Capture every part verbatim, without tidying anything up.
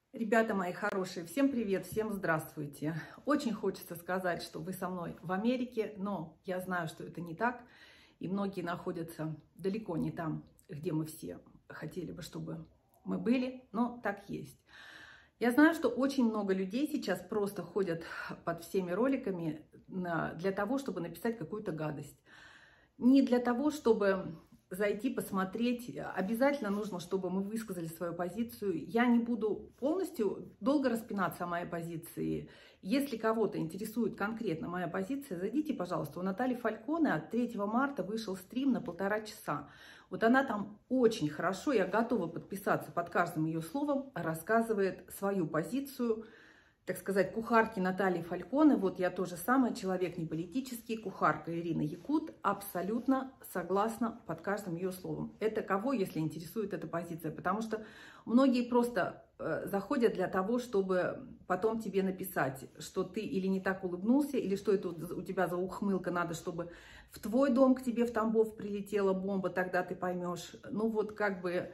Ребята мои хорошие, всем привет, всем здравствуйте. Очень хочется сказать, что вы со мной в Америке, но я знаю, что это не так. И многие находятся далеко не там, где мы все хотели бы, чтобы мы были, но так есть. Я знаю, что очень много людей сейчас просто ходят под всеми роликами для того, чтобы написать какую-то гадость. Не для того, чтобы зайти, посмотреть. Обязательно нужно, чтобы мы высказали свою позицию. Я не буду полностью долго распинаться о моей позиции. Если кого-то интересует конкретно моя позиция, зайдите, пожалуйста. У Натальи Фальконе от третьего марта вышел стрим на полтора часа. Вот она там очень хорошо, я готова подписаться под каждым ее словом, рассказывает свою позицию, так сказать, кухарки Натальи Фальконе. Вот я тоже самое, человек не политический, кухарка Ирина Якут, абсолютно согласна под каждым ее словом. Это кого, если интересует эта позиция? Потому что многие просто э, заходят для того, чтобы потом тебе написать, что ты или не так улыбнулся, или что это у тебя за ухмылка, надо, чтобы в твой дом к тебе в Тамбов прилетела бомба, тогда ты поймешь. Ну вот как бы...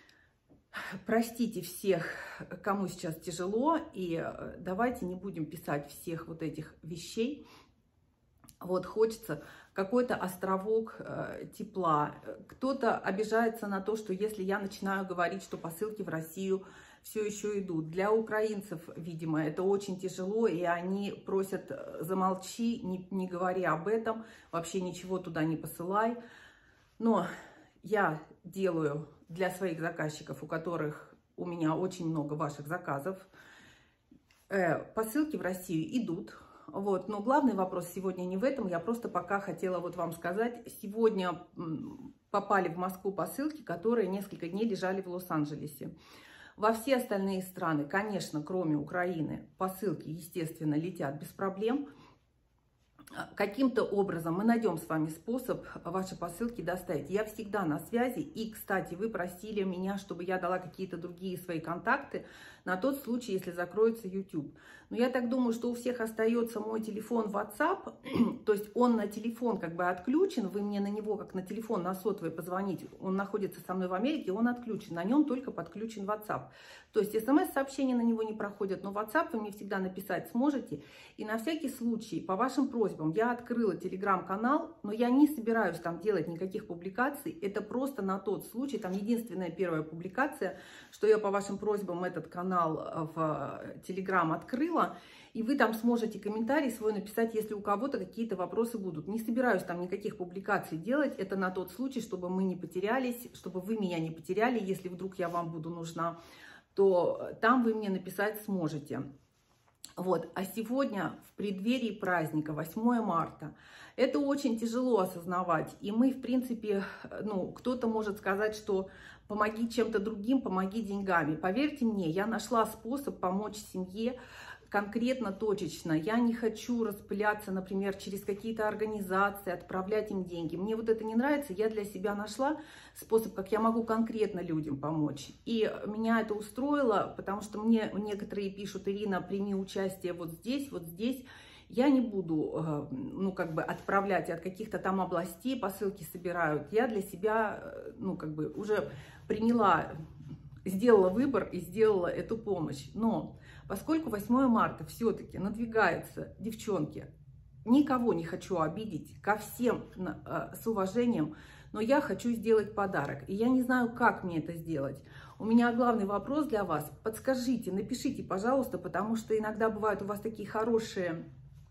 Простите всех, кому сейчас тяжело, и давайте не будем писать всех вот этих вещей. Вот хочется какой-то островок э, тепла. Кто-то обижается на то, что если я начинаю говорить, что посылки в Россию все еще идут. Для украинцев, видимо, это очень тяжело, и они просят: замолчи, не, не говори об этом, вообще ничего туда не посылай. Но я делаю для своих заказчиков, у которых у меня очень много ваших заказов, э, посылки в Россию идут. Вот. Но главный вопрос сегодня не в этом. Я просто пока хотела вот вам сказать. Сегодня попали в Москву посылки, которые несколько дней лежали в Лос-Анджелесе. Во все остальные страны, конечно, кроме Украины, посылки, естественно, летят без проблем. Каким-то образом мы найдем с вами способ ваши посылки доставить. Я всегда на связи. И, кстати, вы просили меня, чтобы я дала какие-то другие свои контакты на тот случай, если закроется YouTube. Но я так думаю, что у всех остается мой телефон WhatsApp. То есть он на телефон как бы отключен. Вы мне на него, как на телефон, на сотовый позвоните. Он находится со мной в Америке, он отключен. На нем только подключен WhatsApp. То есть смс-сообщения на него не проходят. Но WhatsApp вы мне всегда написать сможете. И на всякий случай, по вашим просьбам, я открыла телеграм-канал, но я не собираюсь там делать никаких публикаций. Это просто на тот случай, там единственная первая публикация, что я по вашим просьбам этот канал в телеграм открыла. И вы там сможете комментарий свой написать, если у кого-то какие-то вопросы будут. Не собираюсь там никаких публикаций делать. Это на тот случай, чтобы мы не потерялись, чтобы вы меня не потеряли. Если вдруг я вам буду нужна, то там вы мне написать сможете. Вот, а сегодня в преддверии праздника, восьмое марта, это очень тяжело осознавать. И мы, в принципе, ну, кто-то может сказать, что помоги чем-то другим, помоги деньгами. Поверьте мне, я нашла способ помочь семье конкретно, точечно. Я не хочу распыляться, например, через какие-то организации, отправлять им деньги. Мне вот это не нравится. Я для себя нашла способ, как я могу конкретно людям помочь. И меня это устроило, потому что мне некоторые пишут: Ирина, прими участие вот здесь, вот здесь. Я не буду, ну, как бы отправлять от каких-то там областей, посылки собирают. Я для себя, ну, как бы уже приняла, сделала выбор и сделала эту помощь. Но поскольку восьмое марта все-таки надвигается, девчонки, никого не хочу обидеть, ко всем с уважением, но я хочу сделать подарок. И я не знаю, как мне это сделать. У меня главный вопрос для вас. Подскажите, напишите, пожалуйста, потому что иногда бывают у вас такие хорошие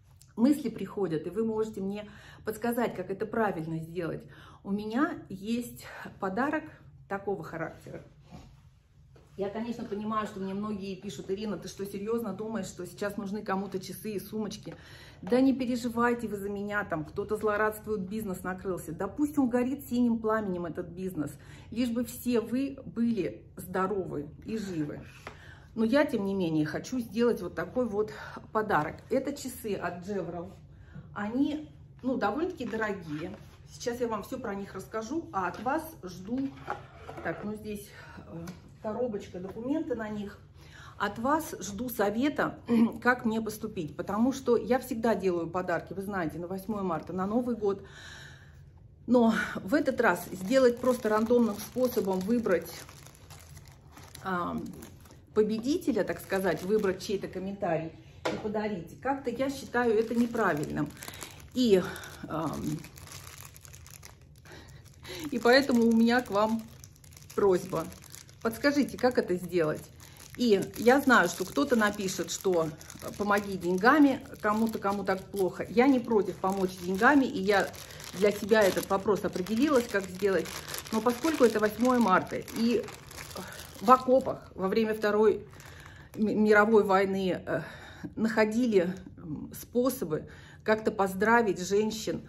мысли приходят, и вы можете мне подсказать, как это правильно сделать. У меня есть подарок такого характера. Я, конечно, понимаю, что мне многие пишут: Ирина, ты что, серьезно думаешь, что сейчас нужны кому-то часы и сумочки? Да не переживайте вы за меня, там кто-то злорадствует, бизнес накрылся. Да пусть он горит синим пламенем, этот бизнес, лишь бы все вы были здоровы и живы. Но я, тем не менее, хочу сделать вот такой вот подарок. Это часы от Джеврел. Они, ну, довольно-таки дорогие. Сейчас я вам все про них расскажу, а от вас жду... Так, ну здесь коробочка, документы на них. От вас жду совета, как мне поступить. Потому что я всегда делаю подарки, вы знаете, на восьмое марта, на Новый год. Но в этот раз сделать просто рандомным способом, выбрать... победителя, так сказать, выбрать чей-то комментарий и подарить, как-то я считаю это неправильным. И, э, и поэтому у меня к вам просьба. Подскажите, как это сделать? И я знаю, что кто-то напишет, что помоги деньгами, кому-то, кому так плохо. Я не против помочь деньгами, и я для себя этот вопрос определилась, как сделать. Но поскольку это восьмое марта, и в окопах во время Второй мировой войны находили способы как-то поздравить женщин,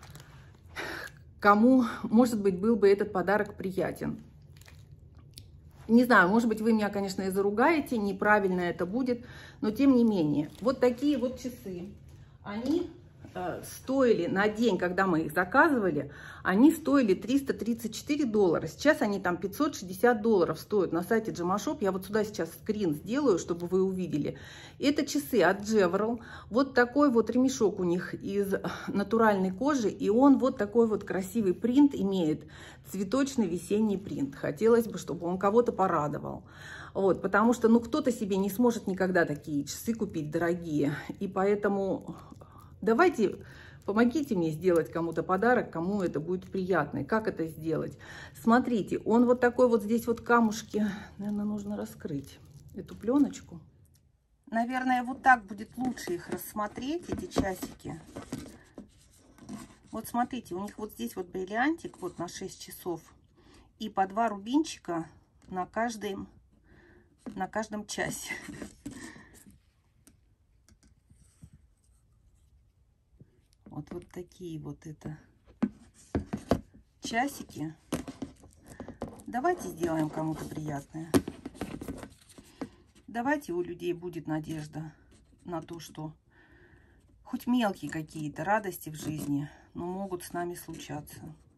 кому, может быть, был бы этот подарок приятен. Не знаю, может быть, вы меня, конечно, и заругаете, неправильно это будет, но тем не менее. Вот такие вот часы, они э, стоили на день, когда мы их заказывали, они стоили триста тридцать четыре доллара. Сейчас они там пятьсот шестьдесят долларов стоят на сайте Джемашоп. Я вот сюда сейчас скрин сделаю, чтобы вы увидели. Это часы от Джеврал. Вот такой вот ремешок у них из натуральной кожи, и он вот такой вот красивый принт имеет. Цветочный весенний принт. Хотелось бы, чтобы он кого-то порадовал. Вот, потому что, ну, кто-то себе не сможет никогда такие часы купить дорогие. И поэтому давайте, помогите мне сделать кому-то подарок, кому это будет приятно. И как это сделать? Смотрите, он вот такой вот здесь вот камушки. Наверное, нужно раскрыть эту пленочку. Наверное, вот так будет лучше их рассмотреть, эти часики. Вот смотрите, у них вот здесь вот бриллиантик вот на шесть часов и по два рубинчика на каждом, на каждом часе. Вот, вот такие вот это часики. Давайте сделаем кому-то приятное. Давайте у людей будет надежда на то, что хоть мелкие какие-то радости в жизни, но могут с нами случаться.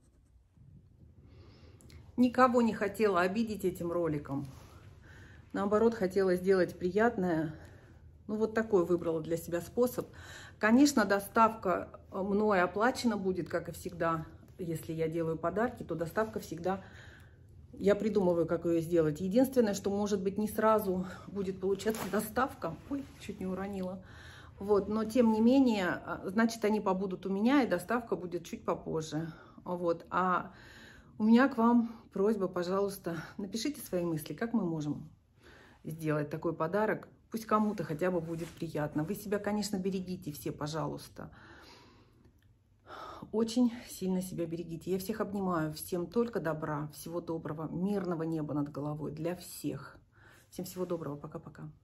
Никого не хотела обидеть этим роликом. Наоборот, хотела сделать приятное. Ну, вот такой выбрала для себя способ. Конечно, доставка мной оплачена будет, как и всегда. Если я делаю подарки, то доставка всегда... Я придумываю, как ее сделать. Единственное, что, может быть, не сразу будет получаться доставка. Ой, чуть не уронила. Вот, но тем не менее, значит, они побудут у меня, и доставка будет чуть попозже. Вот, а у меня к вам просьба, пожалуйста, напишите свои мысли, как мы можем сделать такой подарок. Пусть кому-то хотя бы будет приятно. Вы себя, конечно, берегите все, пожалуйста. Очень сильно себя берегите. Я всех обнимаю. Всем только добра, всего доброго, мирного неба над головой для всех. Всем всего доброго. Пока-пока.